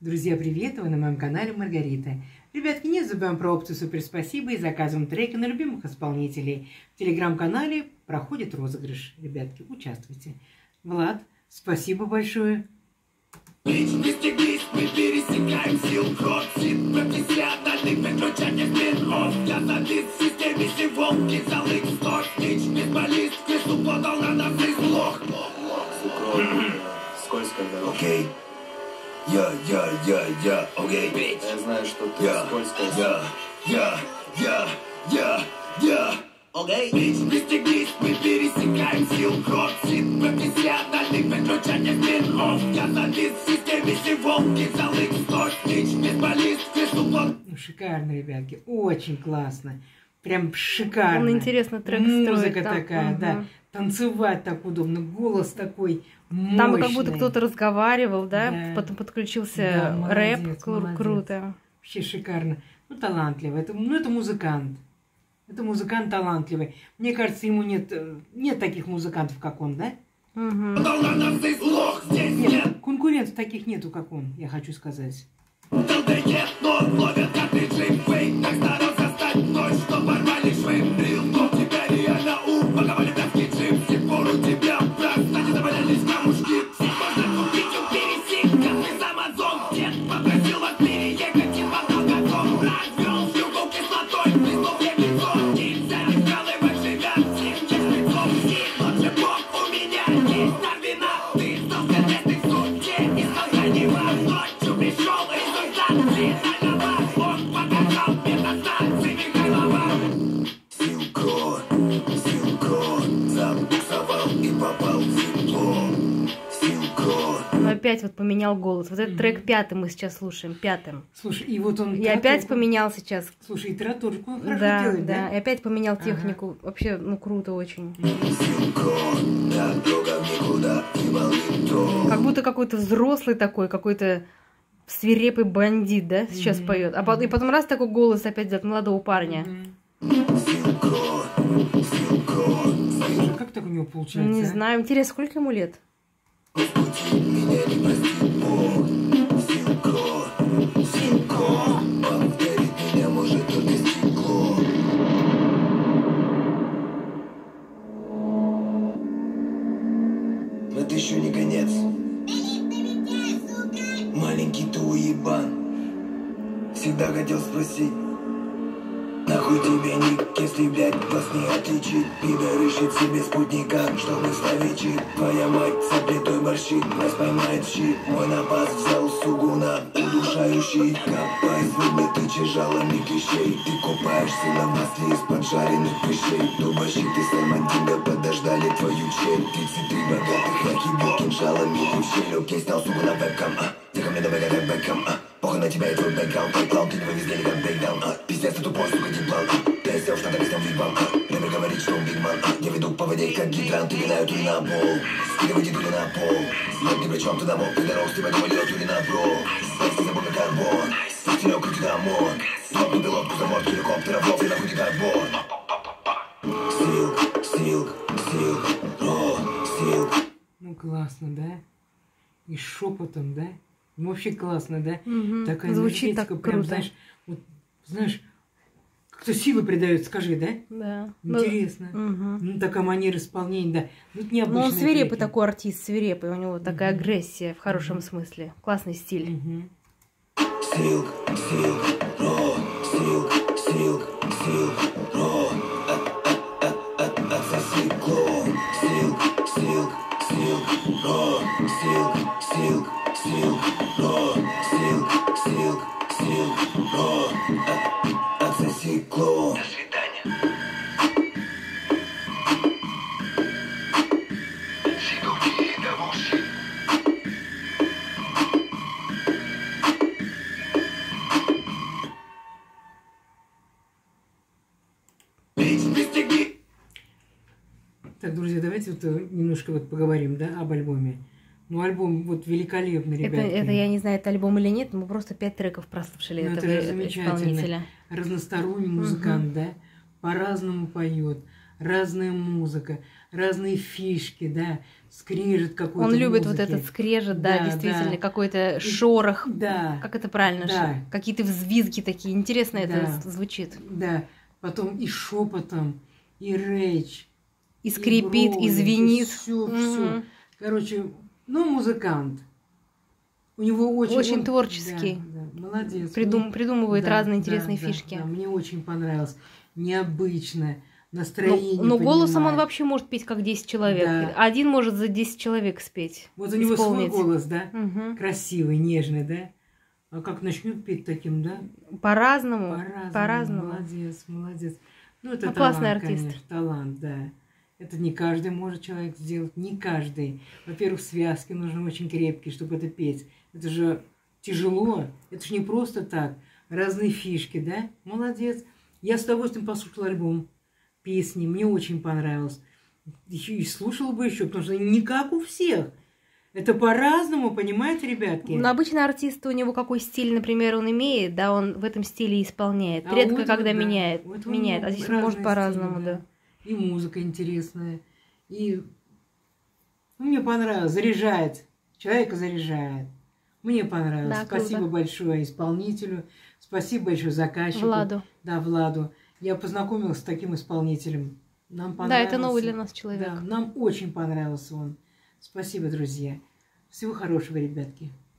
Друзья, привет! Вы на моем канале Маргарита. Ребятки, не забываем про опцию «Супер спасибо» и заказываем треки на любимых исполнителей. В телеграм-канале проходит розыгрыш. Ребятки, участвуйте. Влад, спасибо большое. Пристегнись, мы пересекаем силкод. Сит профессиональный переключатель спин-офф. Я завис в системе сиволки. Залык сто снич, бесполист. Крысу подал на нас и сглох. Скользко, да? Окей. Окей, бич. Я знаю, что ты скользко. Окей, бич, пристегнись, мы пересекаем силкод. Сит профессиональный переключатель спин-офф. Я завис в системе сиволки. Залык сто снич, бесполист. Крысу подал. Ну, шикарно, ребятки, очень классно. Прям шикарно. Он интересно трек Музыка строит, да? такая, да. Танцевать так удобно, голос такой мощный. Там как будто кто-то разговаривал, да? Да. Потом подключился Да, молодец, рэп. молодец. Круто. Вообще шикарно. Ну, талантливый. Это музыкант. Это музыкант талантливый. Мне кажется, ему нет таких музыкантов, как он, да? Подал на нас и сглох. Здесь нет. Конкурентов таких нету, как он, я хочу сказать. ЛДЕ, но ловят картриджи фейк. Так старался стать ночь, что порвали швы. Рил, но тебя реально упаковали пятки джип. С тех пор у тебя просто не завалялись камушки. Всех можно купить у пересеков из Амазон. Дед попросил вас переехать и потом готов. Развел югу кислотой, признал мне лицо. Нельзя раскалывать живя всех кислецов. Лучше бог у меня есть Дарвина. Ты стал конкретный в суде, искал крайнего. Ночью пришел результат. Он показал метастазы Михайлова. Силко, забуксовал и попал в тепло. Силко. Он опять вот поменял голос. Вот этот трек пятый мы сейчас слушаем. Пятым. Слушай, и вот он... И опять поменял сейчас. Слушай, и тараторику он хорошо Да, делает, да. да? И опять поменял технику. Вообще, ну круто очень. Силко, дорога в никуда, и болит. Как будто какой-то взрослый такой, какой-то свирепый бандит, да, сейчас поет. И потом раз такой голос опять идет молодого парня. Силко. Слушай, как так у него получается? Не а? знаю. Интересно, сколько ему лет? Господи, меня не простит Бог. Силко, повторить меня может только стекло. Но это еще не конец. Маленький ты уебан. Всегда хотел спросить, нахуй тебе ник, если, блядь, вас не отличит. Пидор ищет себе спутника, чтобы ставить чип. Твоя мать соплетой борщит, нас поймает в щит. Мой напас взял сугуна, удушающий. Копай с выбитый жалами клещей. Ты купаешься на масле из поджаренных прыщей. Дубощик и Сальмандинго подождали твою чель. 33 богатых яки кинжалами в щель. Окей, стал сугуна вебкам, ты ко мне давай как бэкам, похуй на тебя и твой бэкграунд. Твой клаун, ты не вывез гели как бэкдаун. Пиздец, ты тупой, сука, диплан. Я сел в штатах, снял вигвам. Время говорит, что он бигман. Я веду по воде, как гидрант. Ты винаю тули на пол. Скидывай тули на пол. Вот ни при чем ты домой. Ты дорог, ты водил тули на бро. Песни забыл на карбон. Стилек, крути домой. Лопну пилотку за морд геликоптера. В лоб, нахуй карбон. Силк, силк. Ну, классно, да? И шепотом, да? Ну, вообще классно, да? Такая Звучит энергетика, так прям, круто. знаешь, вот, знаешь, как-то силы придает, скажи, да? Да. Интересно. Ну, такая манера исполнения, да. Ну, это необычно. Ну, он свирепый такой артист, свирепый. У него такая агрессия в хорошем смысле. Классный стиль. Силк, ро, силк, ро. Отсоси клон. Силк, ро, силк, ро, силк, ро. Отсоси клон. До свидания. Так, друзья, давайте вот немножко вот поговорим, да, об альбоме. Ну, альбом вот великолепный, ребята. Это я не знаю, это альбом или нет, но мы просто 5 треков прослушали Ну, этого это же замечательно. исполнителя. Разносторонний музыкант, да, по-разному поет, разная музыка, разные фишки, да, скрежет какой-то Он любит музыки. вот этот скрежет, да, Да, действительно, да. какой-то шорох. Да. Как это правильно? Да. Какие-то взвизги такие. Интересно Да. это звучит. Да, потом и шепотом, и речь, И скрипит, и звенит. Все, Мгм. Короче, ну, музыкант. У него Очень он- творческий. Да, да, молодец. Придумывает Да, разные да, интересные да, фишки. да, мне очень понравилось. Необычно. Настроение Но голосом он поднимает. вообще может петь как 10 человек. Да. Один может за 10 человек спеть. Вот у него свой исполнить. голос, да? Мгм. Красивый, нежный, да? А как начнет петь таким, да? По-разному. По-разному. Молодец, молодец. Ну, это Ну, талант, классный артист. конечно, талант, да. Это не каждый может человек сделать, не каждый. Во-первых, связки нужны очень крепкие, чтобы это петь. Это же тяжело, это же не просто так. Разные фишки, да? Молодец. Я с удовольствием послушала альбом, песни, мне очень понравилось. И слушала бы еще, потому что не как у всех. Это по-разному, понимаете, ребятки? Но обычно артист, у него какой стиль, например, он имеет, да, он в этом стиле исполняет. А Редко вот когда да. меняет. Вот меняет. А здесь он разные может по-разному, стили, да. И музыка интересная. И ну, мне понравилось. Заряжает. Человека заряжает. Мне понравилось. Да, Спасибо круто. большое исполнителю. Спасибо большое заказчику. Владу. Да, Владу. Я познакомилась с таким исполнителем. Нам Да, понравился. это новый для нас человек. Да, нам очень понравился он. Спасибо, друзья. Всего хорошего, ребятки.